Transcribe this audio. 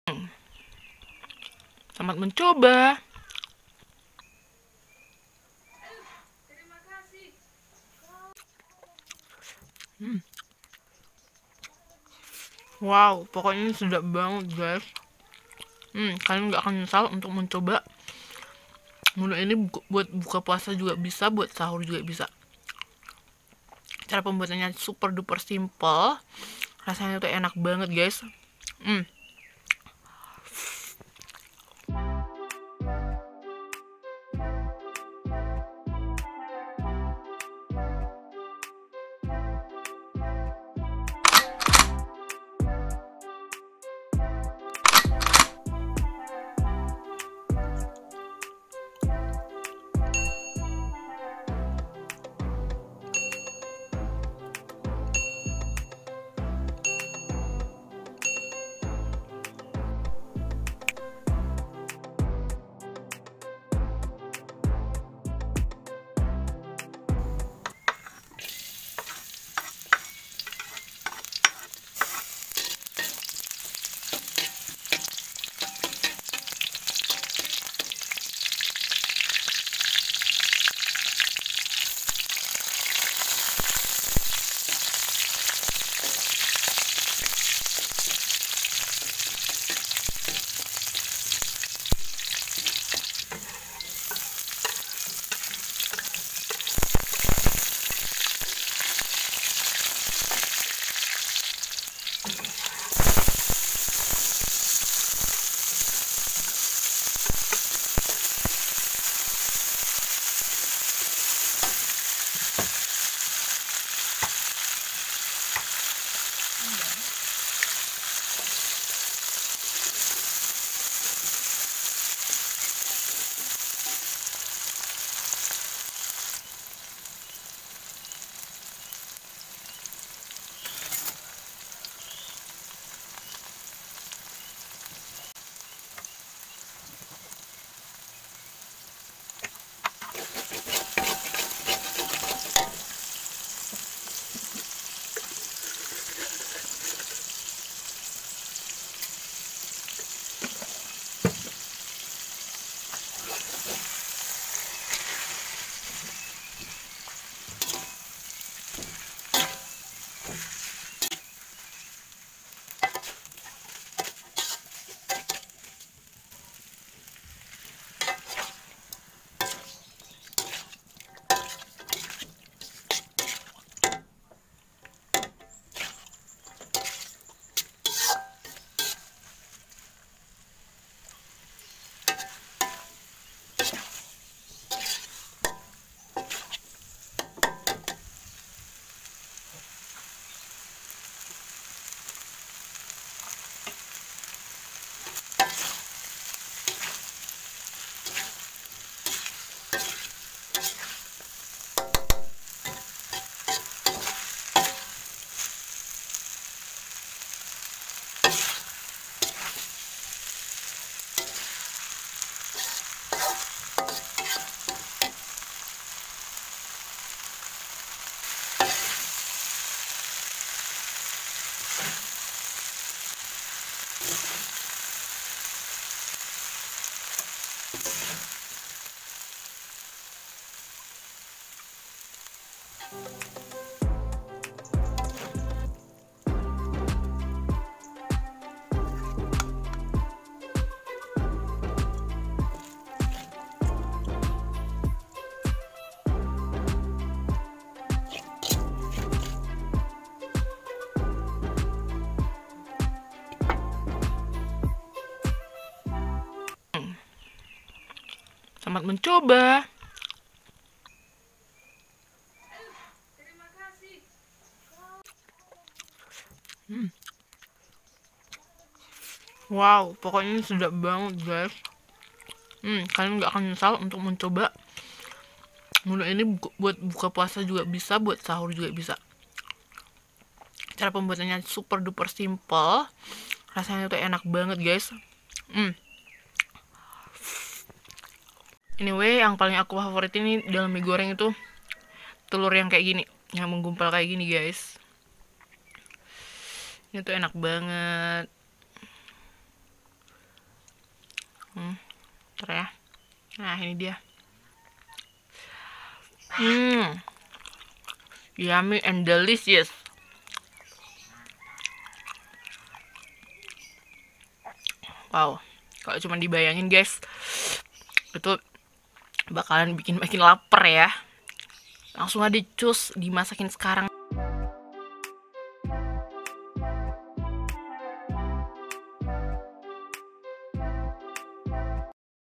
Selamat mencoba. Wow, pokoknya ini sedap banget guys. Kalian nggak akan nyesal untuk mencoba. Menu ini buat buka puasa juga bisa, buat sahur juga bisa. Cara pembuatannya super duper simple. Rasanya tuh enak banget guys. Selamat mencoba. Wow, pokoknya ini sedap banget guys. Kalian nggak akan nyesal untuk mencoba. Menu ini buat buka puasa juga bisa, buat sahur juga bisa. Cara pembuatannya super duper simple. Rasanya tuh enak banget guys. Anyway, yang paling aku favorit ini dalam mie goreng itu telur yang kayak gini, yang menggumpal kayak gini guys. Ini tuh enak banget. Ntar ya. Nah, ini dia. Yummy and delicious. Wow, kalau cuma dibayangin guys, itu bakalan bikin makin lapar ya. Langsung aja cus dimasakin sekarang.